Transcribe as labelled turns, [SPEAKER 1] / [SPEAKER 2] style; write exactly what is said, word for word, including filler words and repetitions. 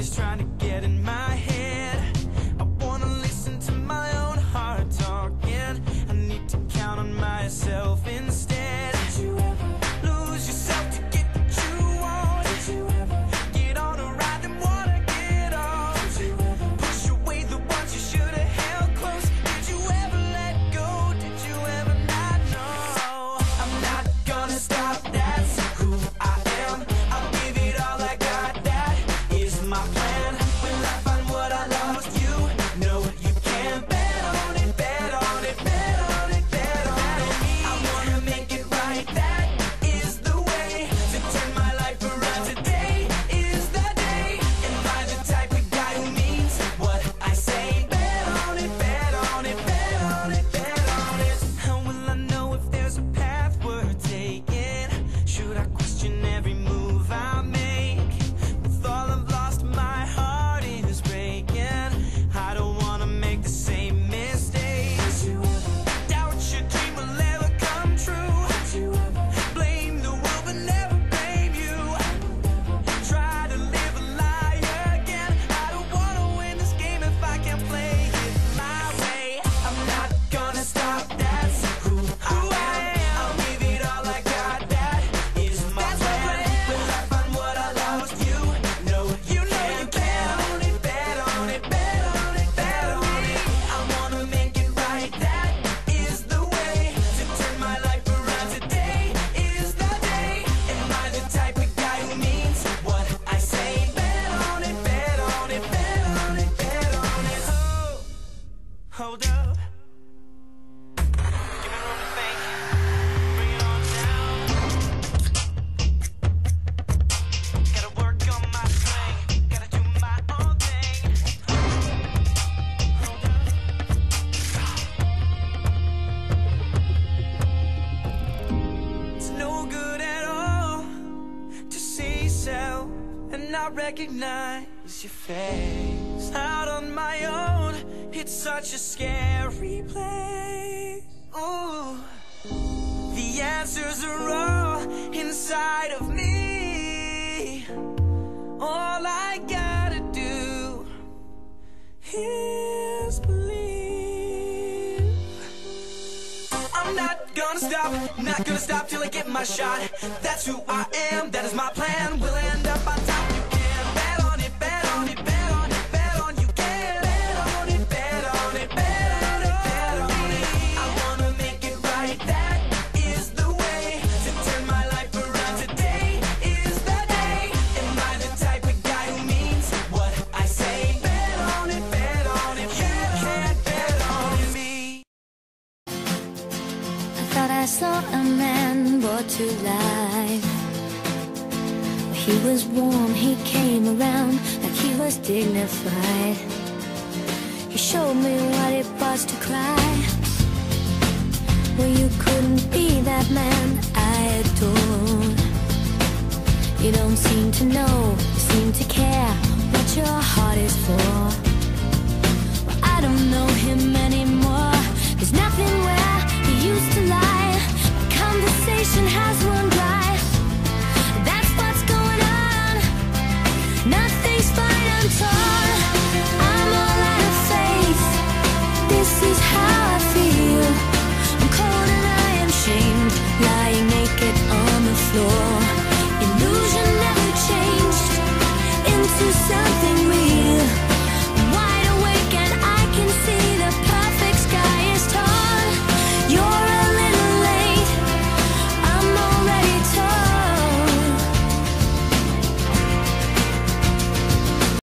[SPEAKER 1] is trying to get in my head. I wanna listen to my own heart talking. I need to count on myself instead. Did you ever lose yourself to get what you want? Did you ever get on a ride and wanna get off? Did you ever push away the ones you should have held close? Did you ever let go? Did you ever not know? I'm not gonna stop, that's who I am. I'll give it all I got, that is my plan. Will I find what I lost? You know you can. Bet on it, bet on it, bet on it, bet on it. I wanna make it right, that is the way to turn my life around. Today is the day. Am I the type of guy who means what I say? Bet on it, bet on it, bet on it, bet on it. How will I know if there's a path we're taking? Should I question every move I make? With all I've lost, my heart is breaking. I don't wanna make the same mistakes. Did you ever doubt your dream will ever come true? Did you ever blame the world but never blame you? Try to live a lie again. I don't wanna win this game if I can't play it my way. I'm not gonna stop, that's who I am. I'll give it all I got, that is my plan. Will I find what I lost? You know you know you can. Bet on it, bet on it, bet on it. I wanna make it right, that is the way to turn my life around. Today is the day. Am I the type of guy who means what I say? Bet on it, bet on it, bet on it, bet on it. Oh, hold up. Give me room to think. Bring it on down. Gotta work on my swing. Gotta do my own thing. Hold up. It's no good at all to see yourself and not recognize your face. Out on my own, it's such a scary place. Ooh, the answers are all inside of me. All I gotta do is believe. I'm not gonna stop, not gonna stop till I get my shot. That's who I am, that is my plan. We'll end up on top. You can bet on it, bet on it, bet on it, bet on you can. Bet on it, bet on it, bet on it, bet on it. I wanna make it right, that is the way to turn my life around. Today is the day. Am I the type of guy who means what I say? Bet on it, bet on it, you can't bet on me.
[SPEAKER 2] I thought I saw a man brought to life. He was warm, he came around like he was dignified. He showed me what it was to cry. Well, you couldn't be that man I adored. You don't seem to know, seem to care what your heart is for. Well, I don't know him anymore. There's nothing where he used to lie. My conversation has run dry. That's what's going on. Nothing's fine, I'm torn. I'm all out of faith. This is how I feel. I'm cold and I am shamed, lying naked on the floor. Illusion never changed into something